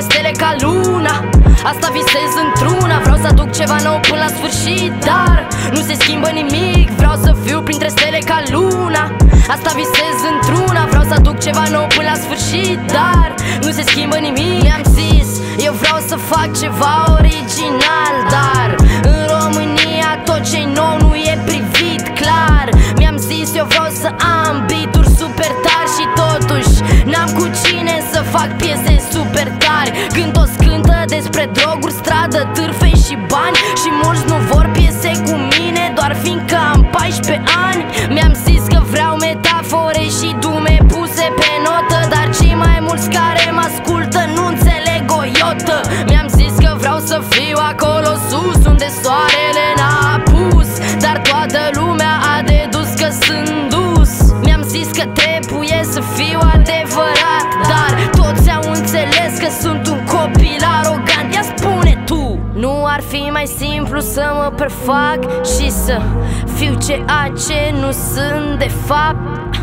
stele ca luna. Asta visez într-una. Vreau să aduc ceva nou până la sfârșit, dar nu se schimbă nimic. Vreau să fiu printre stele ca luna. Asta visez într-una. Vreau să aduc ceva nou până la sfârșit, dar nu se schimbă nimic. Mi-am zis, eu vreau să fac ceva original, dar în România tot ce-i nou nu e privit clar. Mi-am zis, eu vreau să am beat-uri super tari și totuși n-am cu cine să fac piese super tari. Când toți cântă despre droguri, stradă, târfe și bani, și mulți nu vor piese cu mine doar fiindcă am 14 ani. Mi-am zis că vreau metafore și dume puse pe notă, dar cei mai mulți care mă ascultă nu înțeleg o iotă. Mi-am zis că vreau să fiu acolo sus unde soarele n-a apus, dar toată lumea a dedus că sunt dus. Mi-am zis că trebuie să fiu adevărat, dar toți au înțeles că sunt un copil arogant. Ia spune tu, nu ar fi mai simplu să mă prefac și să fiu ceea ce nu sunt de fapt?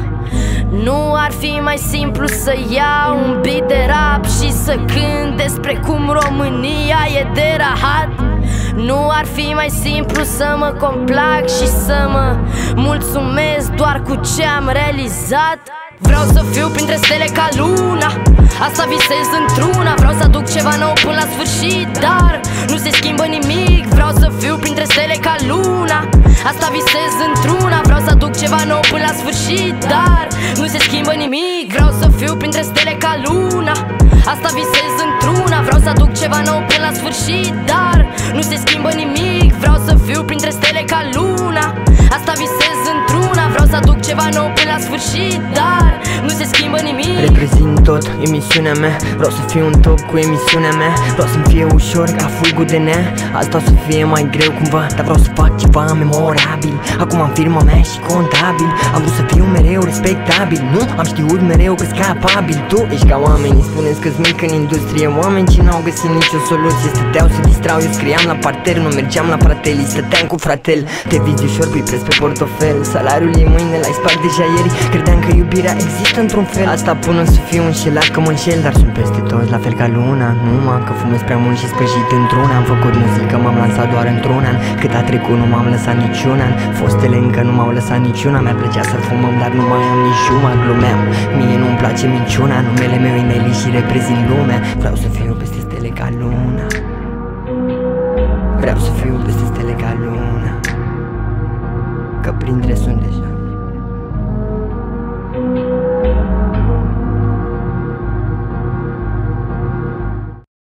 Nu ar fi mai simplu să iau un beat de rap și să cânt despre cum România e de rahat? Nu ar fi mai simplu să mă complac și să mă mulțumesc doar cu ce am realizat? Vreau să fiu printre stele ca luna. Asta visez într-una. Vreau să aduc ceva nou până la sfârșit, dar nu se schimbă nimic. Vreau să fiu printre stele ca luna. Asta visez într-una. Vreau să aduc ceva nou până la sfârșit, dar nu se schimbă nimic. Vreau să fiu printre stele ca luna. Asta visez într-una. Vreau să aduc ceva nou până la sfârșit, dar nu se schimbă nimic. Vreau să fiu printre stele ca luna. Asta visez într-una. Vreau să aduc ceva nou până la sfârșit, dar nu se schimbă nimic. Reprezint tot emisiunea mea. Vreau să fiu în top cu emisiunea mea. Vreau să-mi fie ușor ca fulgul de nea. Asta o să fie mai greu cumva, dar vreau să fac ceva memorabil. Acum am firma mea și contabil. Am vrut să fiu mereu respectabil. Nu am știut mereu că-s capabil. Tu ești ca oamenii, spuneți că-s mic în industrie. Oameni ce n-au găsit nicio soluție. Stăteau, se distrau, eu scriam la parter. Nu mergeam la fratelii, stăteam cu fratel. Te vizi ușor, pui preț pe portofel. Salariul e mâine, l-ai spart deja ieri. Credeam că iubirea există într-un fel. Asta până să fiu înșelat că mă înșel, dar sunt peste toți la fel ca luna. Numai că fumez prea mult și spăjit într-un an. Am făcut muzică, m-am lansat doar într-un an. Cât a trecut nu m-am lăsat niciun an. Fostele încă nu m-au lăsat niciuna. Mi-ar plăcea să fumăm, dar nu mai am nici juma. Glumeam, mie nu-mi place minciuna. Numele meu e Nelly și reprezint lumea. Vreau să fiu peste stele ca luna. Vreau să fiu peste stele ca luna, că printre sunt deja.